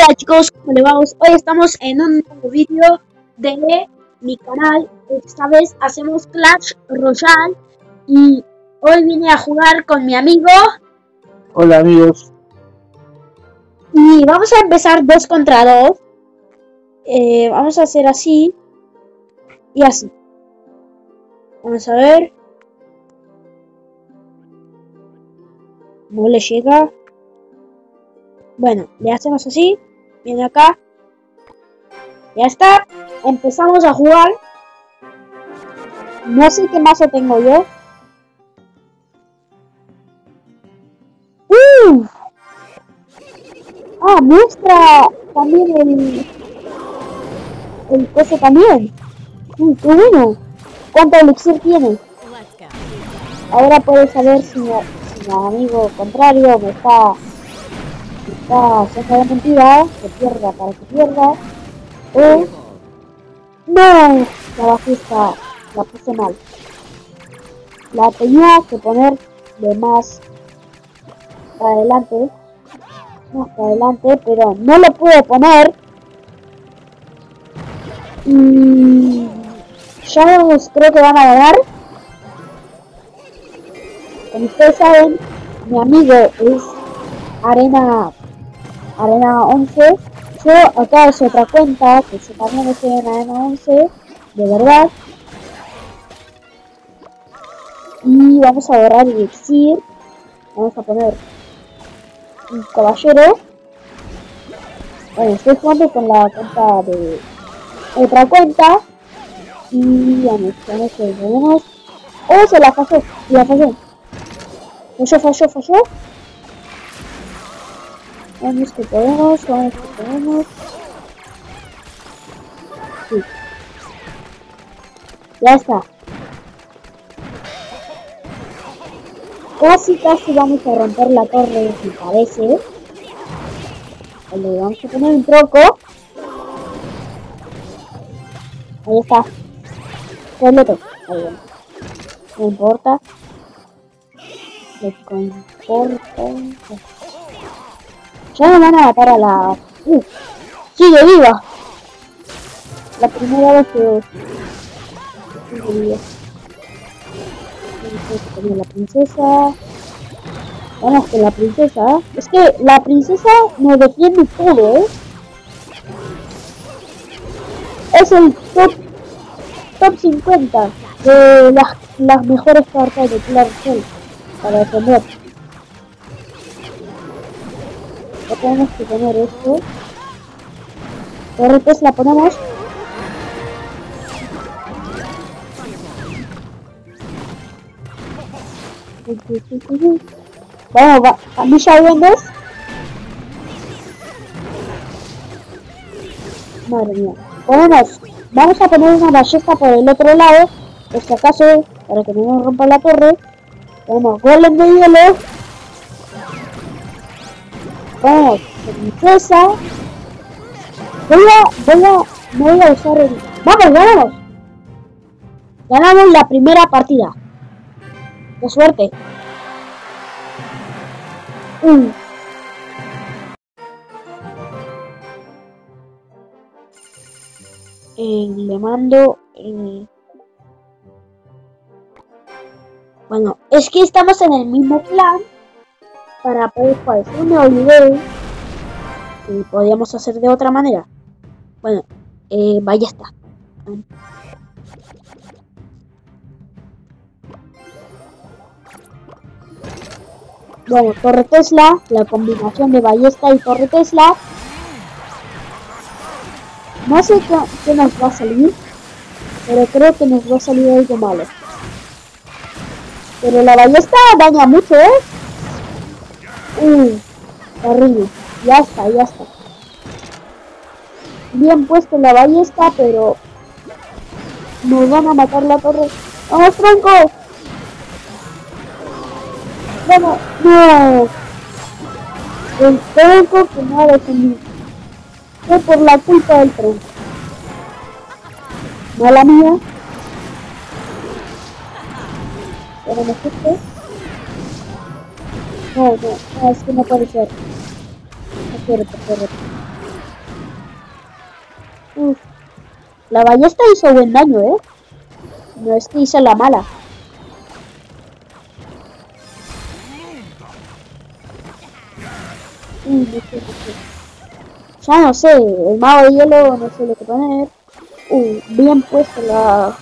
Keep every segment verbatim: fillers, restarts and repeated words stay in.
Hola chicos, ¿cómo le vamos? Hoy estamos en un nuevo vídeo de mi canal. Esta vez hacemos Clash Royale y hoy vine a jugar con mi amigo. Hola amigos. Y vamos a empezar dos contra dos. Eh, vamos a hacer así y así. Vamos a ver. No le llega. Bueno, le hacemos así. Viene acá. Ya está. Empezamos a jugar. No sé qué mazo tengo yo. ¡Uh! Ah, muestra también el... El coso también. Uy, qué bueno. ¿Cuánto elixir tiene? Ahora puedo saber si mi, si mi amigo contrario me está... Me está haciendo de mentira. Que pierda para que pierda. O... ¡No! La bajista la puse mal. La tenía que poner de más para adelante. Más para adelante, pero no lo pude poner. Y... Shadows creo que van a ganar. Como ustedes saben, mi amigo es Arena Arena once. Yo acá es otra cuenta, que yo también estoy en Arena once, de verdad. Y vamos a agarrar el elixir. Vamos a poner un caballero. Bueno, estoy jugando con la cuenta de otra cuenta. Y vamos, con eso tenemos. ¡Oh, se la falló! Se la falló. Falló, falló, falló. Vamos que podemos, vamos que podemos. Sí. Ya está. Casi, casi vamos a romper la torre, me parece. Le vamos a poner un troco. Ahí está. Completo. Ahí va. No importa. No importa. Ya me van a matar a la... Uh, ¡sigue viva! La primera vez que... Sigue viva. Tenía la princesa. Vamos con la princesa. Es que la princesa nos defiende todo, ¿eh? Es el top... Top cincuenta de las, las mejores cartas de Clash Royale para defender. Ya tenemos que poner esto. Correcto, la ponemos. Vamos, va. A mí ya vienes. Madre mía. Ponemos. Vamos a poner una ballesta por el otro lado. Por si acaso, para que no nos rompa la torre. Ponemos golem de hielo. Ponemos princesa. Voy a, voy a, no voy a usar el... ¡Vamos, ganamos! Ganamos la primera partida. ¡Qué suerte! Uh. Eh, le mando... Eh... Bueno, es que estamos en el mismo plan. Para poder jugar. Yo me olvidé que podíamos hacer de otra manera. Bueno, eh, vaya está. Bueno, torre Tesla, la combinación de ballesta y torre Tesla. No sé qué, qué nos va a salir, pero creo que nos va a salir algo malo. Pero la ballesta daña mucho, ¿eh? Uh, horrible. Ya está, ya está. Bien puesto la ballesta, pero nos van a matar la torre. ¡Vamos, tronco! ¡Vamos! ¡No! El tronco que no ha defendido. Fue por la culpa del tronco. Mala mía. Tenemos este. No, no, no, es que no puede ser. No quiero, no quiero. Uf. La ballesta hizo buen daño, ¿eh? No es que hizo la mala. Uy, no sé, no sé. Ya no sé, el mago de hielo no sé lo que poner. Uh, bien puesto la...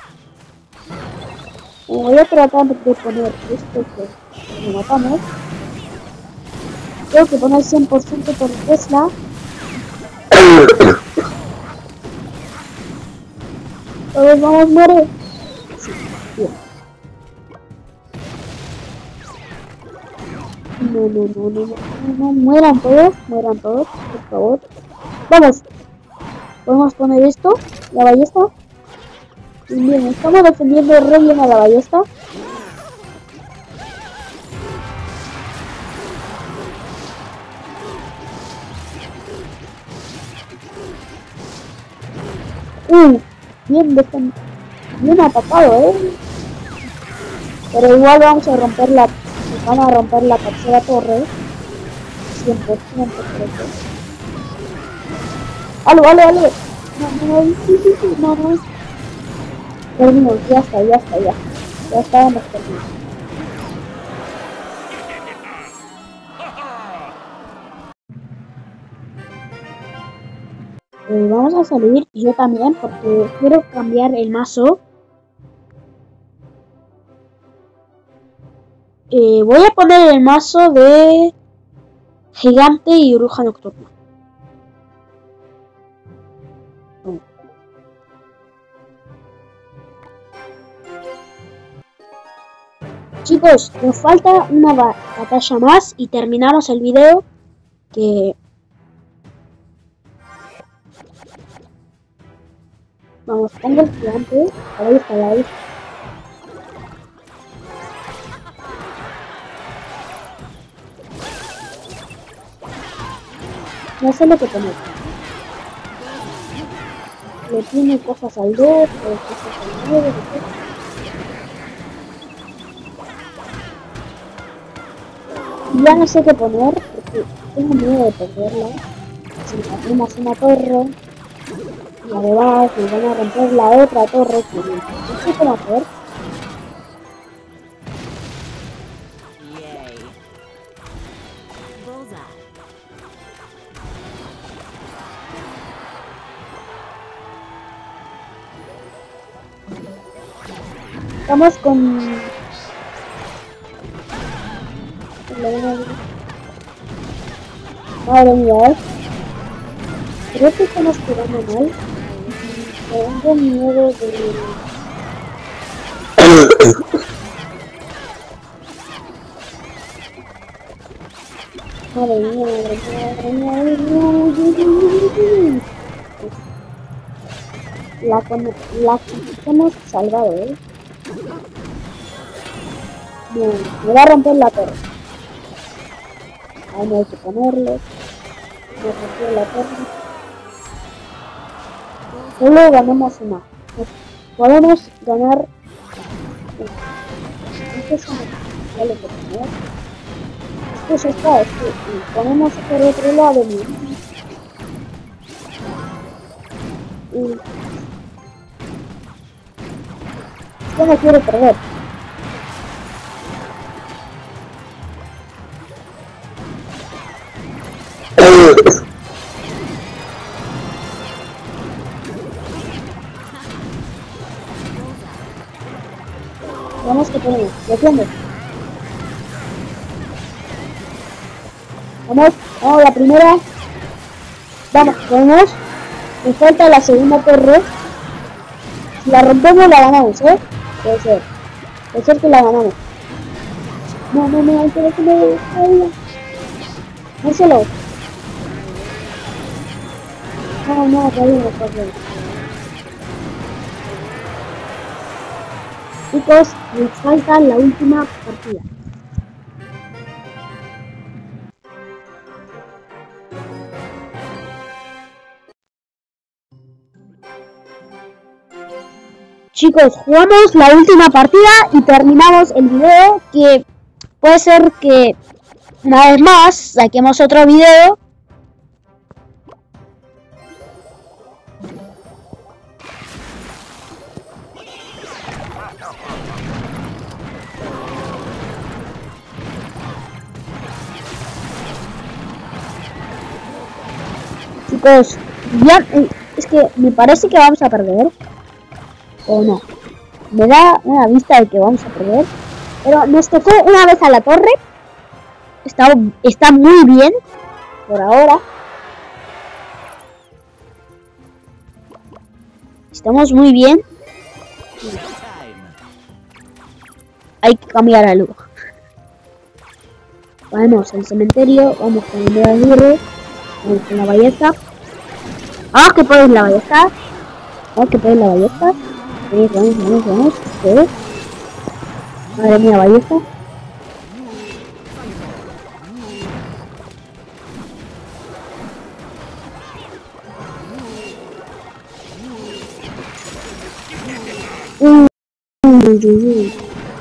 Uh, voy a tratar de poner esto que lo matamos. Tengo que poner cien por ciento por Tesla. Todos vamos a morir. Sí, bien. No, no, no, no, no, no, no, mueran todos, mueran todos, por favor. Vamos. Podemos poner esto, la ballesta. Bien, estamos defendiendo re bien a la ballesta. Uh, bien defendido. Bien atacado, eh. Pero igual vamos a romper la... Van a romper la tercera torre. cien por ciento creo que. ¡Aló, aló, aló! No, no, no, sí, sí, sí, no, no. Terminó, ya está, ya está, ya. Ya estábamos terminados. Eh, vamos a salir, yo también, porque quiero cambiar el mazo. Eh, voy a poner el mazo de Gigante y Bruja Nocturna. Bueno. Chicos, nos falta una ba batalla más y terminamos el video. Que... Vamos, pongo el gigante. Ahí está, ahí está. No sé lo que poner. Le tiene cosas al dos, cosas al nueve, y ya no sé qué poner, porque tengo miedo de perderla. Si hacemos una torre, y además me van a romper la otra torre, que no sé cómo hacer. Estamos con... Madre mía, ¿eh? Creo que estamos jugando mal. Tengo miedo de... Madre mía, madre mía, madre mía. La con... La que hemos salvado, ¿eh? Bien, me va a romper la torre. Ahí no hay que ponerle. Me rompió la torre. Solo ganamos una. Podemos ganar. Esto es una. Ya lo que poner. Esto ya está. Es que ponemos por otro lado. Y. Yo no quiero perder. Vamos que tenemos, defiende. Vamos, vamos, la primera. Vamos, vamos. Me falta la segunda torre. Si la rompemos la ganamos, ¿eh? Puede ser. Puede ser que la ganamos. No, no, no, hay que dejarme. Márcelo. No, no, todavía no puedo. Chicos, nos falta la última partida. Chicos, jugamos la última partida y terminamos el video, que puede ser que una vez más saquemos otro video. Chicos, ya, es que me parece que vamos a perder. O no. Me da una vista de que vamos a perder. Pero nos tocó una vez a la torre. Está, está muy bien. Por ahora. Estamos muy bien. Hay que cambiar algo. Vamos al cementerio. Vamos con el Aguirre. Vamos con la ballesta. Ah, que puedes la ballesta. Ah, que puedes la ballesta. Sí, vamos, vamos, vamos. ¿Sí? Madre mía, ballesta. Uy, uy, uy, uy.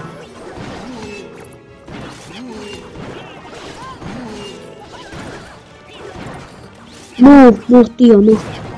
No, no, tío, no.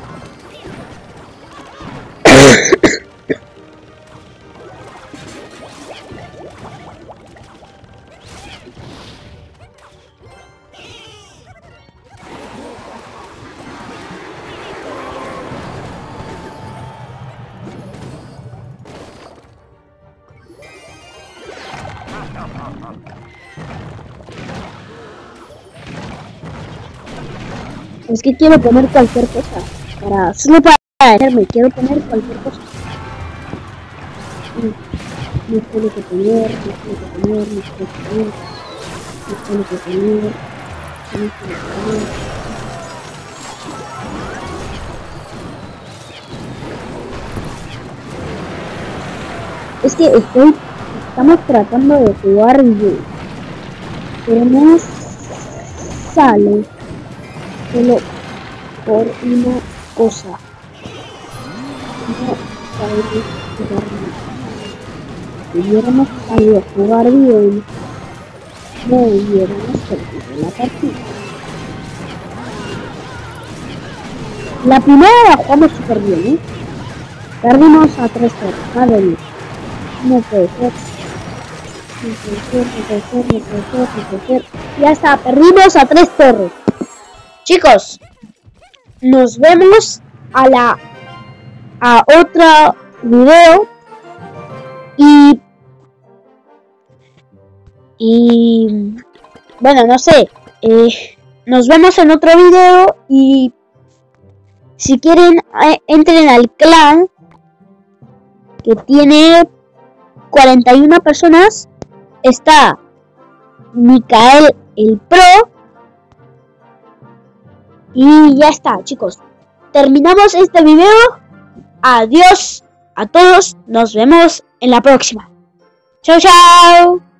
Es que quiero poner cualquier cosa. Para, solo para hacerme, quiero poner cualquier cosa. No sé lo que poner, no sé lo que poner, no sé lo que poner. No sé lo que poner. No sé lo que poner. Es que estoy, estamos tratando de jugar bien, pero no sale solo por una cosa. No sabemos jugar bien. Si hubiéramos sabido jugar bien, no hubiéramos perdido la partida. La primera la jugamos súper bien, ¿eh? Perdimos a tres torres, madre mía. No puede ser. No puede ser, no puede ser, no puede ser, no puede ser. Ya está, perdimos a tres torres. Chicos, nos vemos a la a otro video y y bueno, no sé, eh, nos vemos en otro video y si quieren eh, entren al clan que tiene cuarenta y una personas. Está Micael el Pro. Y ya está, chicos. Terminamos este video. Adiós a todos. Nos vemos en la próxima. Chao, chao.